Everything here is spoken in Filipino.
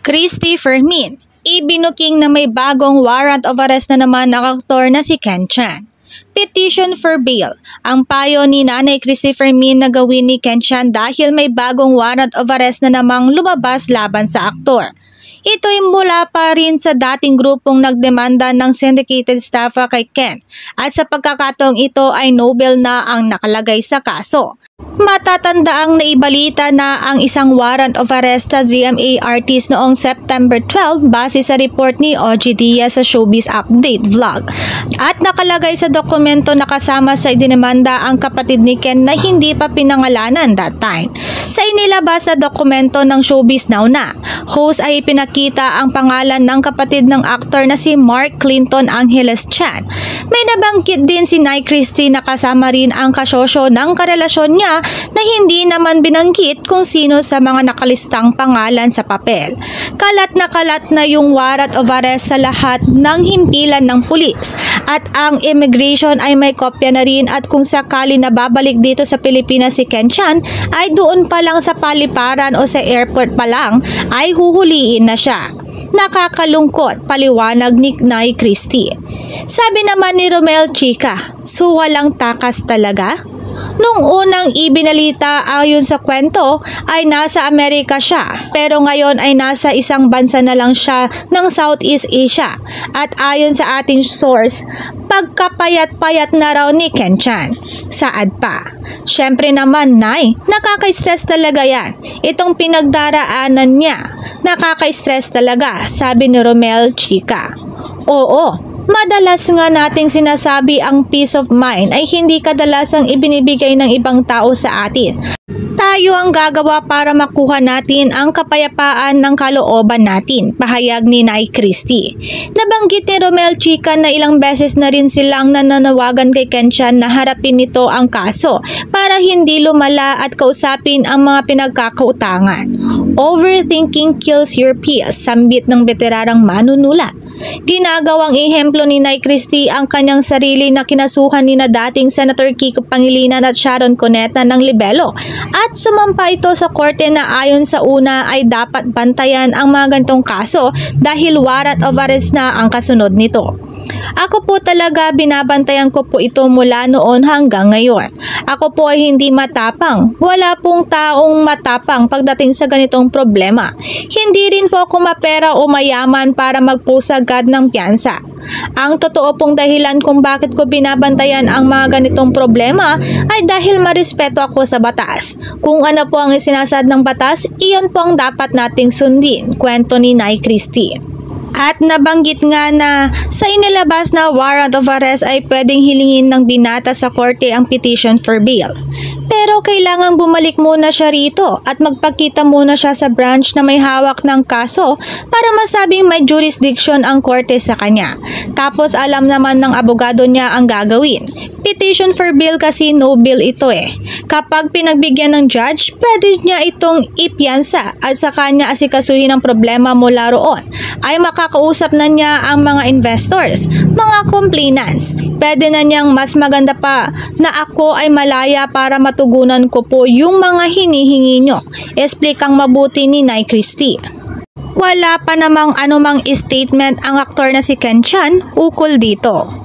Christy Fermin, ibinuking na may bagong warrant of arrest na naman ang aktor na si Ken Chan. Petition for bail. Ang payo ni Nanay Christy Fermin na gawin ni Ken Chan dahil may bagong warrant of arrest na namang lumabas laban sa aktor. Ito'y mula pa rin sa dating grupong nagdemanda ng syndicated staffa kay Ken at sa pagkakataong ito ay no bail na ang nakalagay sa kaso. Matatandaang naibalita na ang isang warrant of arrest sa GMA artist noong September 12 base sa report ni OG Diaz sa Showbiz Update Vlog. At nakalagay sa dokumento na kasama sa idinimanda ang kapatid ni Ken na hindi pa pinangalanan that time. Sa inilabas na dokumento ng Showbiz Now na, host ay ipinakita ang pangalan ng kapatid ng aktor na si Mark Clinton Angeles Chan. May nabanggit din si Nay Christy na kasama rin ang kasosyo ng karelasyon niya na hindi naman binanggit kung sino sa mga nakalistang pangalan sa papel. Kalat na yung warrant of arrest sa lahat ng himpilan ng pulis at ang immigration ay may kopya na rin at kung sakali na babalik dito sa Pilipinas si Ken Chan ay doon pa lang sa paliparan o sa airport pa lang ay huhuliin na siya. Nakakalungkot, paliwanag ni Nay Christy. Sabi naman ni Romel Chica, so walang takas talaga? Nung unang ibinalita ayon sa kwento ay nasa Amerika siya pero ngayon ay nasa isang bansa na lang siya ng Southeast Asia at ayon sa ating source pagkapayat-payat na raw ni Ken Chan. Saad pa, syempre naman Nay, nakaka-stress talaga yan. Itong pinagdaraanan niya, nakaka-stress talaga, sabi ni Romel Chica. Oo. Madalas nga nating sinasabi ang peace of mind ay hindi kadalasang ibinibigay ng ibang tao sa atin. Tayo ang gagawa para makuha natin ang kapayapaan ng kalooban natin, pahayag ni Nay Christy. Nabanggit ni Romel Chica na ilang beses na rin silang nananawagan kay Ken Chan na harapin nito ang kaso para hindi lumala at kausapin ang mga pinagkakautangan. Overthinking kills your peace, sambit ng veteranang manunulat. Ginagawang ehemplo ni Nay Christy ang kanyang sarili na kinasuhan ni na dating Senator Kiko Pangilinan at Sharon Cuneta ng libelo at sumampa ito sa korte na ayon sa una ay dapat bantayan ang mga ganitong kaso dahil warrant of arrest na ang kasunod nito. Ako po talaga binabantayan ko po ito mula noon hanggang ngayon. Ako po ay hindi matapang. Wala pong taong matapang pagdating sa ganitong problema. Hindi rin po ako mapera o mayaman para magpusagad ng piyansa. Ang totoo pong dahilan kung bakit ko binabantayan ang mga ganitong problema ay dahil marespeto ako sa batas. Kung ano po ang isinasad ng batas, iyon po ang dapat nating sundin, kwento ni Nay Christy. At nabanggit nga na sa inilabas na warrant of arrest ay pwedeng hilingin ng binata sa korte ang petition for bail. Pero kailangan bumalik muna siya rito at magpakita muna siya sa branch na may hawak ng kaso para masabing may jurisdiction ang korte sa kanya. Tapos alam naman ng abogado niya ang gagawin. Petition for bail kasi no bail ito eh. Kapag pinagbigyan ng judge, pwede niya itong ipiyansa at sa kanya asikasuhin ang problema mula roon. Ay makakausap na niya ang mga investors, mga complainants. Pwede na niyang mas maganda pa na ako ay malaya para matugunan ko po yung mga hinihingi nyo. Explikang mabuti ni Nay Christy. Wala pa namang anumang statement ang aktor na si Ken Chan ukol dito.